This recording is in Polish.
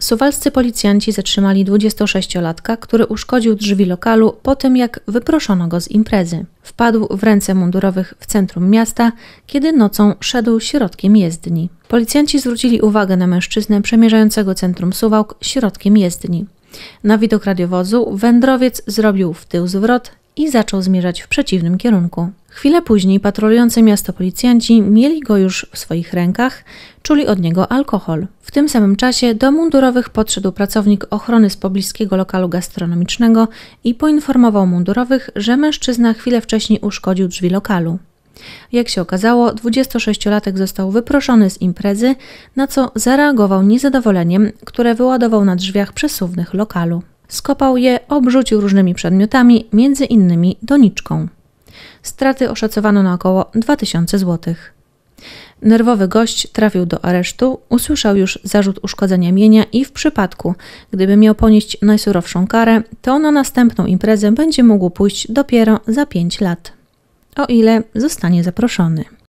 Suwalscy policjanci zatrzymali 26-latka, który uszkodził drzwi lokalu po tym, jak wyproszono go z imprezy. Wpadł w ręce mundurowych w centrum miasta, kiedy nocą szedł środkiem jezdni. Policjanci zwrócili uwagę na mężczyznę przemierzającego centrum Suwałk środkiem jezdni. Na widok radiowozu wędrowiec zrobił w tył zwrot i zaczął zmierzać w przeciwnym kierunku. Chwilę później patrolujący miasto policjanci mieli go już w swoich rękach, czuli od niego alkohol. W tym samym czasie do mundurowych podszedł pracownik ochrony z pobliskiego lokalu gastronomicznego i poinformował mundurowych, że mężczyzna chwilę wcześniej uszkodził drzwi lokalu. Jak się okazało, 26-latek został wyproszony z imprezy, na co zareagował niezadowoleniem, które wyładował na drzwiach przesuwnych lokalu. Skopał je, obrzucił różnymi przedmiotami, między innymi doniczką. Straty oszacowano na około 2000 zł. Nerwowy gość trafił do aresztu, usłyszał już zarzut uszkodzenia mienia i w przypadku, gdyby miał ponieść najsurowszą karę, to na następną imprezę będzie mógł pójść dopiero za 5 lat. O ile zostanie zaproszony.